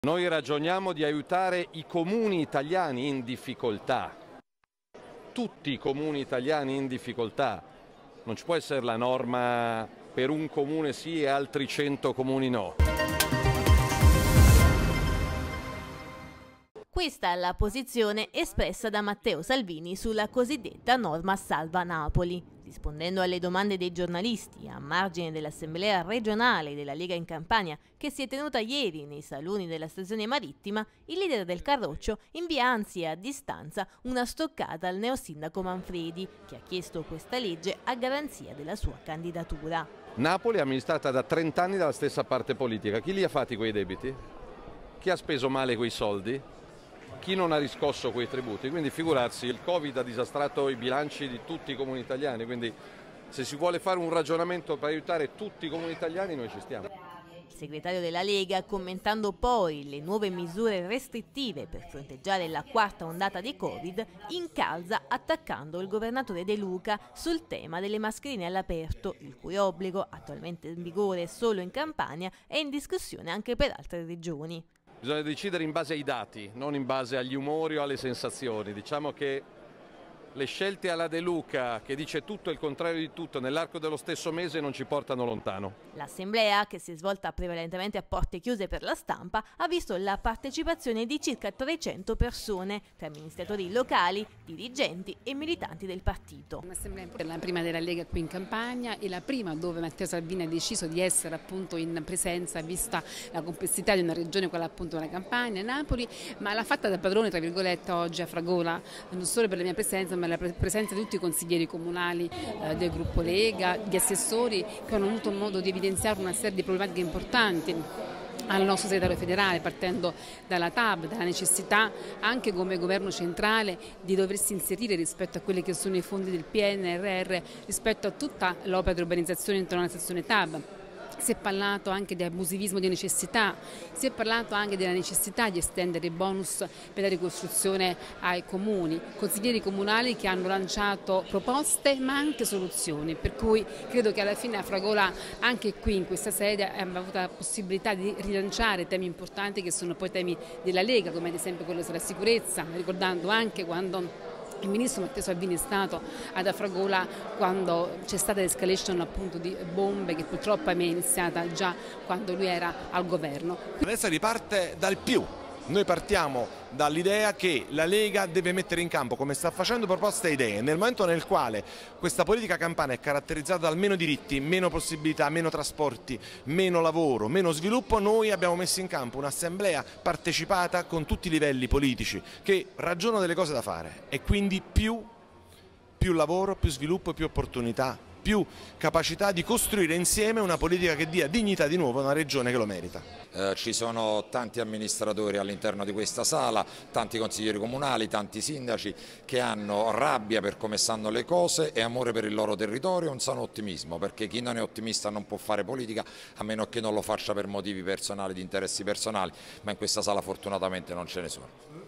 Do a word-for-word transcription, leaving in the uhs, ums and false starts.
Noi ragioniamo di aiutare i comuni italiani in difficoltà, tutti i comuni italiani in difficoltà. Non ci può essere la norma per un comune sì e altri cento comuni no. Questa è la posizione espressa da Matteo Salvini sulla cosiddetta norma Salva Napoli. Rispondendo alle domande dei giornalisti a margine dell'assemblea regionale della Lega in Campania che si è tenuta ieri nei saloni della stazione marittima, il leader del Carroccio invia anzi a distanza una stoccata al neosindaco Manfredi, che ha chiesto questa legge a garanzia della sua candidatura. Napoli è amministrata da trenta anni dalla stessa parte politica. Chi li ha fatti quei debiti? Chi ha speso male quei soldi? Chi non ha riscosso quei tributi? Quindi figurarsi, il Covid ha disastrato i bilanci di tutti i comuni italiani, quindi se si vuole fare un ragionamento per aiutare tutti i comuni italiani noi ci stiamo. Il segretario della Lega, commentando poi le nuove misure restrittive per fronteggiare la quarta ondata di Covid, incalza attaccando il governatore De Luca sul tema delle mascherine all'aperto, il cui obbligo, attualmente in vigore solo in Campania, è in discussione anche per altre regioni. Bisogna decidere in base ai dati, non in base agli umori o alle sensazioni. Diciamo che le scelte alla De Luca, che dice tutto e il contrario di tutto, nell'arco dello stesso mese non ci portano lontano. L'assemblea, che si è svolta prevalentemente a porte chiuse per la stampa, ha visto la partecipazione di circa trecento persone, tra amministratori locali, dirigenti e militanti del partito. Un'assemblea la prima della Lega qui in Campania e la prima dove Matteo Salvini ha deciso di essere appunto in presenza, vista la complessità di una regione, quella appunto della Campania, Napoli, ma l'ha fatta da padrone, tra virgolette, oggi a Fragola, non solo per la mia presenza, ma la presenza di tutti i consiglieri comunali eh, del gruppo Lega, gli assessori che hanno avuto modo di evidenziare una serie di problematiche importanti al nostro segretario federale, partendo dalla T A B, dalla necessità anche come governo centrale di doversi inserire rispetto a quelli che sono i fondi del P N R R, rispetto a tutta l'opera di urbanizzazione intorno alla stazione T A B. Si è parlato anche di abusivismo di necessità, si è parlato anche della necessità di estendere i bonus per la ricostruzione ai comuni, consiglieri comunali che hanno lanciato proposte ma anche soluzioni, per cui credo che alla fine a Fragola, anche qui in questa sede, abbiamo avuto la possibilità di rilanciare temi importanti che sono poi temi della Lega, come ad esempio quello sulla sicurezza, ricordando anche quando il ministro Matteo Salvini è stato ad Afragola quando c'è stata l'escalation appunto di bombe che purtroppo è iniziata già quando lui era al governo. Adesso riparte dal più. Noi partiamo dall'idea che la Lega deve mettere in campo, come sta facendo, proposte e idee. Nel momento nel quale questa politica campana è caratterizzata dal meno diritti, meno possibilità, meno trasporti, meno lavoro, meno sviluppo, noi abbiamo messo in campo un'assemblea partecipata con tutti i livelli politici che ragionano delle cose da fare e quindi più, più lavoro, più sviluppo, più opportunità, più capacità di costruire insieme una politica che dia dignità di nuovo a una regione che lo merita. Eh, ci sono tanti amministratori all'interno di questa sala, tanti consiglieri comunali, tanti sindaci che hanno rabbia per come stanno le cose e amore per il loro territorio e un sano ottimismo, perché chi non è ottimista non può fare politica a meno che non lo faccia per motivi personali, di interessi personali, ma in questa sala fortunatamente non ce ne sono.